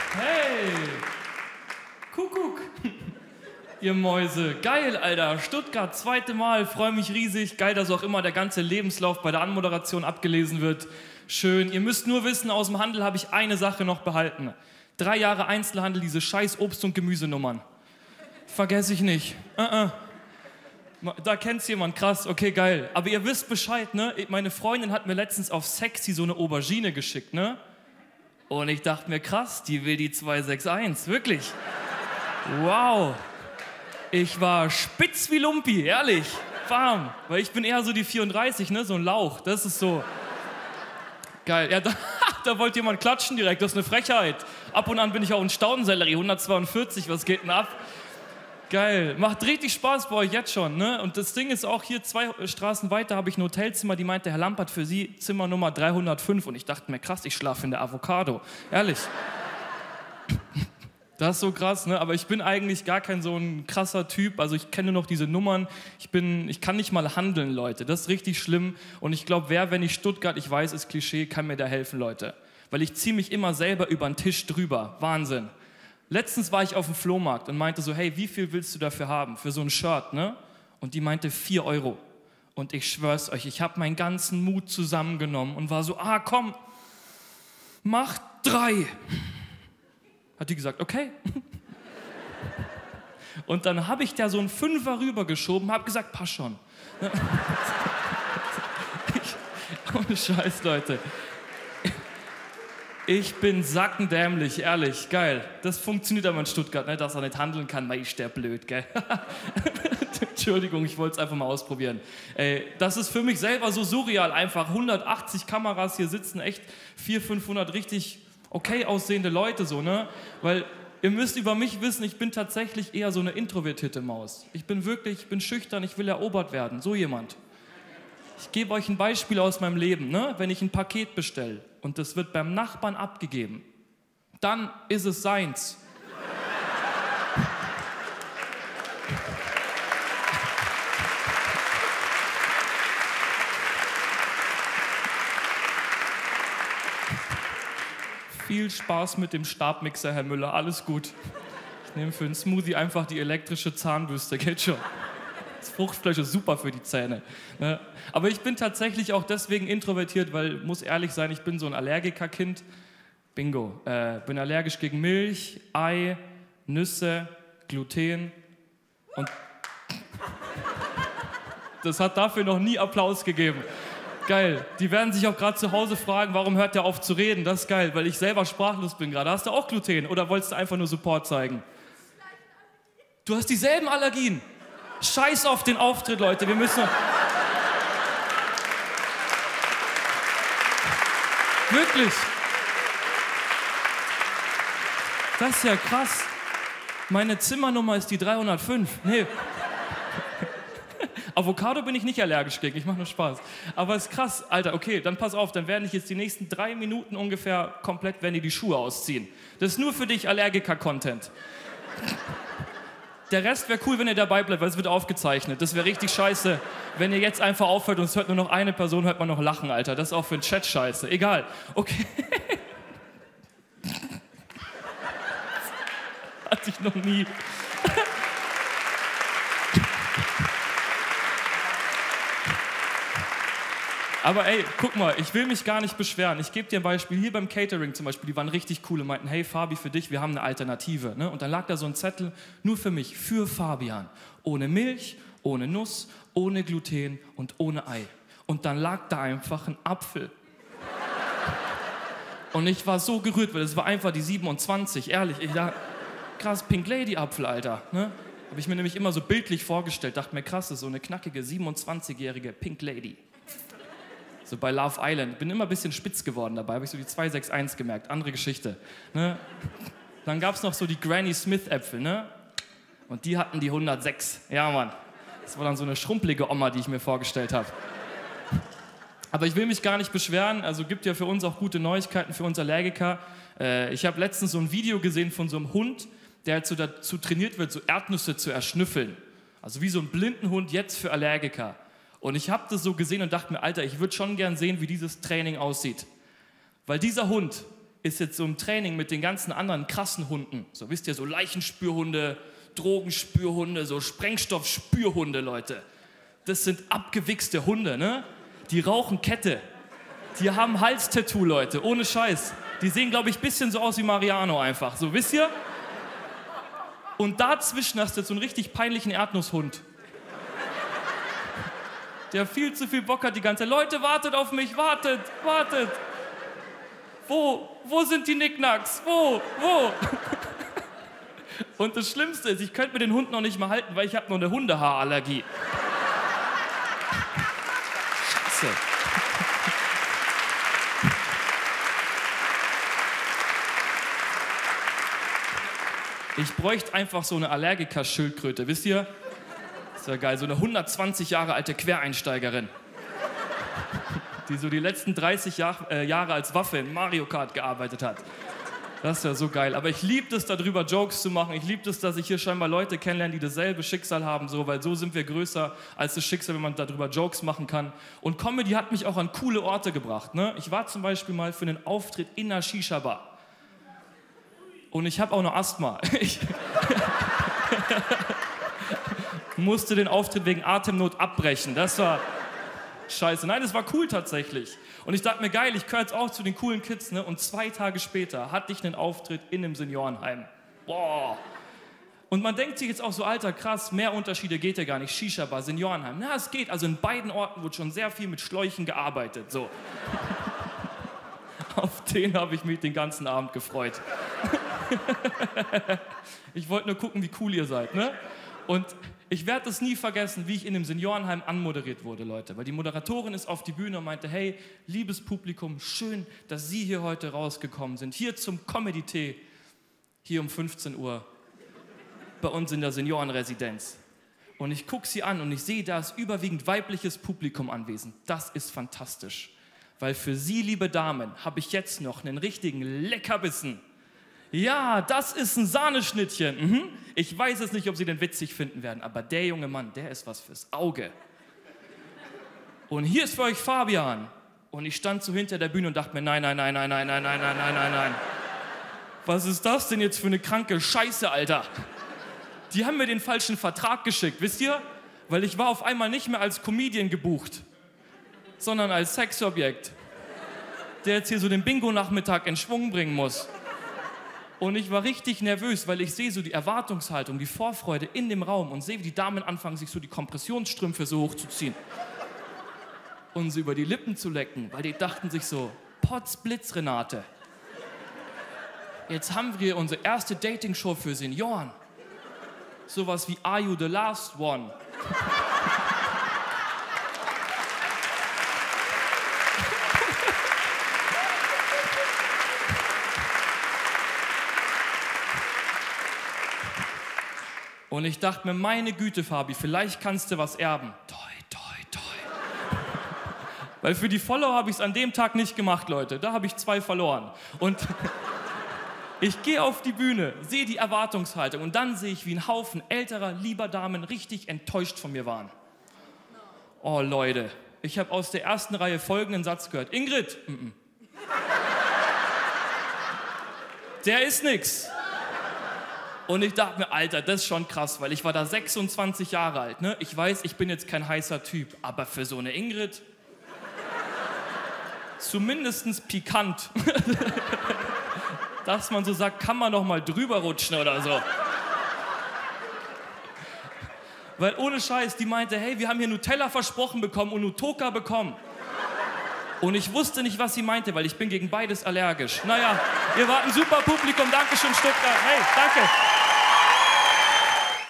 Hey! Kuckuck! Ihr Mäuse. Geil, Alter. Stuttgart, zweite Mal. Freue mich riesig. Geil, dass auch immer der ganze Lebenslauf bei der Anmoderation abgelesen wird. Schön. Ihr müsst nur wissen, aus dem Handel habe ich eine Sache noch behalten. 3 Jahre Einzelhandel, diese scheiß Obst- und Gemüsenummern. Vergesse ich nicht. Da kennt's jemand, krass, okay, geil. Aber ihr wisst Bescheid, ne? Meine Freundin hat mir letztens auf Sexy so eine Aubergine geschickt, ne? Und ich dachte mir, krass, die will die 261, wirklich. Wow. Ich war spitz wie Lumpi, ehrlich. Bam. Weil ich bin eher so die 34, ne? So ein Lauch, das ist so. Geil, ja, da wollte jemand klatschen direkt, das ist eine Frechheit. Ab und an bin ich auch ein Staudensellerie, 142, was geht denn ab? Geil, macht richtig Spaß bei euch jetzt schon, ne? Und das Ding ist auch, hier 2 Straßen weiter habe ich ein Hotelzimmer, die meinte, Herr Lampert, für Sie Zimmer Nummer 305. Und ich dachte mir, krass, ich schlafe in der Avocado. Ehrlich. Das ist so krass, ne? Aber ich bin eigentlich gar kein so ein krasser Typ. Also ich kenne nur noch diese Nummern. Ich kann nicht mal handeln, Leute. Das ist richtig schlimm. Und ich glaube, wenn ich Stuttgart, ich weiß, ist Klischee, kann mir da helfen, Leute. Weil ich ziehe mich immer selber über den Tisch drüber. Wahnsinn. Letztens war ich auf dem Flohmarkt und meinte so, hey, wie viel willst du dafür haben? Für so ein Shirt, ne? Und die meinte 4 Euro. Und ich schwör's euch, ich habe meinen ganzen Mut zusammengenommen und war so, komm, mach 3. Hat die gesagt, okay. Und dann habe ich da so einen 5er rübergeschoben, habe gesagt, passt schon. Ohne Scheiß, Leute. Ich bin sackendämlich, ehrlich, geil. Das funktioniert aber in Stuttgart, ne, dass er nicht handeln kann. Mei, ist der blöd, gell? Entschuldigung, ich wollte es einfach mal ausprobieren. Das ist für mich selber so surreal einfach. 180 Kameras, hier sitzen echt 400, 500 richtig okay aussehende Leute, so, ne? Weil ihr müsst über mich wissen, ich bin tatsächlich eher so eine introvertierte Maus. Ich bin schüchtern, ich will erobert werden, so jemand. Ich gebe euch ein Beispiel aus meinem Leben, ne? Wenn ich ein Paket bestelle und das wird beim Nachbarn abgegeben, dann ist es seins. Viel Spaß mit dem Stabmixer, Herr Müller, alles gut. Ich nehme für einen Smoothie einfach die elektrische Zahnbürste, geht schon. Das Fruchtfleisch ist super für die Zähne. Ne? Aber ich bin tatsächlich auch deswegen introvertiert, weil, muss ehrlich sein, ich bin so ein Allergikerkind. Bingo. Bin allergisch gegen Milch, Ei, Nüsse, Gluten und das hat dafür noch nie Applaus gegeben. Geil. Die werden sich auch gerade zu Hause fragen, warum hört der auf zu reden? Das ist geil, weil ich selber sprachlos bin gerade. Hast du auch Gluten oder wolltest du einfach nur Support zeigen? Du hast dieselben Allergien. Scheiß auf den Auftritt, Leute. Wir müssen... Wirklich. Das ist ja krass. Meine Zimmernummer ist die 305. Nee. Avocado bin ich nicht allergisch gegen, ich mache nur Spaß. Aber es ist krass, Alter, okay, dann pass auf, dann werden ich jetzt die nächsten 3 Minuten ungefähr komplett, wenn die Schuhe ausziehen. Das ist nur für dich Allergiker-Content. Der Rest wäre cool, wenn ihr dabei bleibt, weil es wird aufgezeichnet. Das wäre richtig scheiße, wenn ihr jetzt einfach aufhört und es hört nur noch eine Person, hört man noch lachen, Alter. Das ist auch für den Chat scheiße. Egal. Okay. Hatte ich noch nie. Aber ey, guck mal, ich will mich gar nicht beschweren. Ich gebe dir ein Beispiel. Hier beim Catering zum Beispiel, die waren richtig cool und meinten, hey Fabi, für dich, wir haben eine Alternative. Ne? Und dann lag da so ein Zettel, nur für mich, für Fabian. Ohne Milch, ohne Nuss, ohne Gluten und ohne Ei. Und dann lag da einfach ein Apfel. Und ich war so gerührt, weil es war einfach die 27, ehrlich. Ich dachte, krass, Pink Lady Apfel, Alter. Ne? Habe ich mir nämlich immer so bildlich vorgestellt. Dachte mir, krass, das ist so eine knackige 27-jährige Pink Lady. So bei Love Island. Bin immer ein bisschen spitz geworden dabei, habe ich so die 261 gemerkt. Andere Geschichte. Ne? Dann gab es noch so die Granny Smith Äpfel, ne? Und die hatten die 106. Ja, Mann. Das war dann so eine schrumpelige Oma, die ich mir vorgestellt habe. Aber ich will mich gar nicht beschweren. Also gibt ja für uns auch gute Neuigkeiten für uns Allergiker. Ich habe letztens so ein Video gesehen von so einem Hund, der halt so dazu trainiert wird, so Erdnüsse zu erschnüffeln. Also wie so ein blinden Hund jetzt für Allergiker. Und ich habe das so gesehen und dachte mir, Alter, ich würde schon gern sehen, wie dieses Training aussieht. Weil dieser Hund, ist jetzt so im Training mit den ganzen anderen krassen Hunden. So, wisst ihr, so Leichenspürhunde, Drogenspürhunde, so Sprengstoffspürhunde, Leute. Das sind abgewichste Hunde, ne? Die rauchen Kette. Die haben Halstattoo, Leute, ohne Scheiß. Die sehen, glaube ich, ein bisschen so aus wie Mariano einfach. So, wisst ihr? Und dazwischen hast du jetzt so einen richtig peinlichen Erdnusshund. Der viel zu viel Bock hat die ganze Zeit. Leute, wartet auf mich, wartet, wartet. Wo sind die Nicknacks? Wo? Und das Schlimmste ist, ich könnte mir den Hund noch nicht mal halten, weil ich habe noch eine Hundehaarallergie. Scheiße. Ich bräuchte einfach so eine Allergiker-Schildkröte, wisst ihr? Das wäre geil, so eine 120 Jahre alte Quereinsteigerin, die so die letzten 30 Jahre als Waffe in Mario Kart gearbeitet hat. Das wäre so geil. Aber ich liebe es, darüber Jokes zu machen. Ich liebe es, dass ich hier scheinbar Leute kennenlerne, die dasselbe Schicksal haben, so, weil so sind wir größer als das Schicksal, wenn man darüber Jokes machen kann. Und Comedy hat mich auch an coole Orte gebracht. Ne? Ich war zum Beispiel mal für einen Auftritt in einer Shisha-Bar. Und ich habe auch noch Asthma. Ich musste den Auftritt wegen Atemnot abbrechen. Das war scheiße. Nein, das war cool tatsächlich. Und ich dachte mir, geil, ich gehöre jetzt auch zu den coolen Kids. Ne? Und 2 Tage später hatte ich einen Auftritt in einem Seniorenheim. Boah. Und man denkt sich jetzt auch so, Alter, krass, mehr Unterschiede geht ja gar nicht. Shisha-Bar, Seniorenheim. Na, es geht. Also in beiden Orten wurde schon sehr viel mit Schläuchen gearbeitet. So. Auf den habe ich mich den ganzen Abend gefreut. Ich wollte nur gucken, wie cool ihr seid, ne? Und ich werde es nie vergessen, wie ich in dem Seniorenheim anmoderiert wurde, Leute. Weil die Moderatorin ist auf die Bühne und meinte, hey, liebes Publikum, schön, dass Sie hier heute rausgekommen sind. Hier zum Comedy-Tee, hier um 15 Uhr, bei uns in der Seniorenresidenz. Und ich gucke sie an und ich sehe, da ist überwiegend weibliches Publikum anwesend. Das ist fantastisch. Weil für Sie, liebe Damen, habe ich jetzt noch einen richtigen Leckerbissen. Ja, das ist ein Sahneschnittchen. Ich weiß jetzt nicht, ob Sie den witzig finden werden, aber der junge Mann, der ist was fürs Auge. Und hier ist für euch Fabian. Und ich stand so hinter der Bühne und dachte mir, nein. Was ist das denn jetzt für eine kranke Scheiße, Alter? Die haben mir den falschen Vertrag geschickt, wisst ihr? Weil ich war auf einmal nicht mehr als Comedian gebucht, sondern als Sexobjekt, der jetzt hier so den Bingo-Nachmittag in Schwung bringen muss. Und ich war richtig nervös, weil ich sehe so die Erwartungshaltung, die Vorfreude in dem Raum und sehe, wie die Damen anfangen, sich so die Kompressionsstrümpfe so hochzuziehen und sie über die Lippen zu lecken, weil die dachten sich so, Potzblitz, Renate. Jetzt haben wir unsere erste Dating-Show für Senioren. Sowas wie Are You the Last One? Und ich dachte mir, meine Güte, Fabi, vielleicht kannst du was erben. Toi. Weil für die Follower habe ich es an dem Tag nicht gemacht, Leute. Da habe ich 2 verloren. Und ich gehe auf die Bühne, sehe die Erwartungshaltung und dann sehe ich, wie ein Haufen älterer, lieber Damen richtig enttäuscht von mir waren. Oh, Leute, ich habe aus der ersten Reihe folgenden Satz gehört. Ingrid, der ist nix. Und ich dachte mir, Alter, das ist schon krass, weil ich war da 26 Jahre alt. Ne? Ich weiß, ich bin jetzt kein heißer Typ, aber für so eine Ingrid zumindest pikant. Dass man so sagt, kann man noch mal drüber rutschen oder so. Weil ohne Scheiß, die meinte, hey, wir haben hier Nutella versprochen bekommen und Nutoka bekommen. Und ich wusste nicht, was sie meinte, weil ich bin gegen beides allergisch. Naja, ihr wart ein super Publikum. Dankeschön, Stuttgart. Hey, danke.